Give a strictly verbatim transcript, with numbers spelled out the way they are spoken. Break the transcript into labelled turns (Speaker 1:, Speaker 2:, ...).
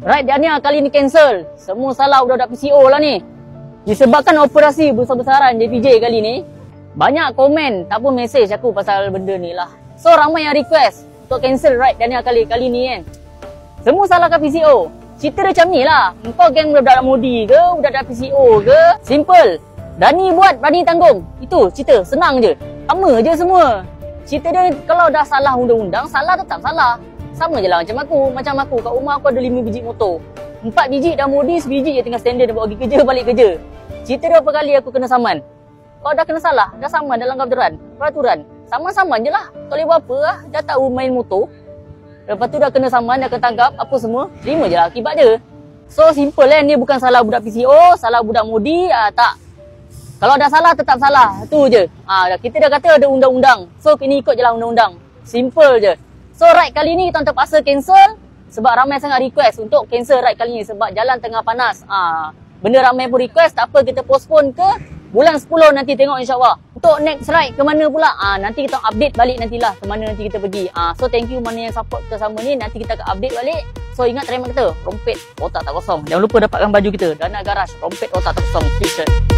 Speaker 1: Ride Dania kali ni cancel. Semua salah budak-budak P C O lah ni. Disebabkan operasi besar-besaran J P J kali ni. Banyak komen tak pun mesej aku pasal benda ni lah. So ramai yang request untuk cancel ride Dania kali kali ni kan. Semua salahkan P C O. Cerita dia macam ni lah. Engkau geng budak-budak Modi ke, budak-budak P C O ke. Simple. Dani buat, Dani tanggung. Itu cerita, senang je. Sama je semua. Cerita dia kalau dah salah undang-undang, salah tetap salah. Sama je lah macam aku. Macam aku, kat rumah aku ada lima biji motor. Empat biji dah Modi, sebiji je tinggal standard dia bawa pergi kerja, balik kerja. Cerita dia berapa kali aku kena saman. Kalau dah kena salah, dah saman dalam peraturan. Peraturan. Saman-saman je lah. Tak boleh buat apa lah. Dah tahu main motor. Lepas tu dah kena saman, dah kena tangkap, apa semua. Terima je lah akibat dia. So simple kan, dia bukan salah budak P C O, salah budak Modi, ah, tak. Kalau dah salah, tetap salah. Tu je. Ah, kita dah kata ada undang-undang. So kena ikut je lah undang-undang. Simple je. So ride kali ni kita terpaksa cancel sebab ramai sangat request untuk cancel ride kali ni sebab jalan tengah panas. Ah, benda ramai pun request, tak apa kita postpone ke bulan sepuluh nanti tengok insyaAllah. Untuk next ride ke mana pula? Ah, nanti kita update balik nantilah ke mana nanti kita pergi. Ah, so thank you mana yang support kita sama ni. Nanti kita akan update balik. So ingat terima kita, rompet otak tak kosong. Jangan lupa dapatkan baju kita. Dana Garage, rompet otak tak kosong. T-shirt.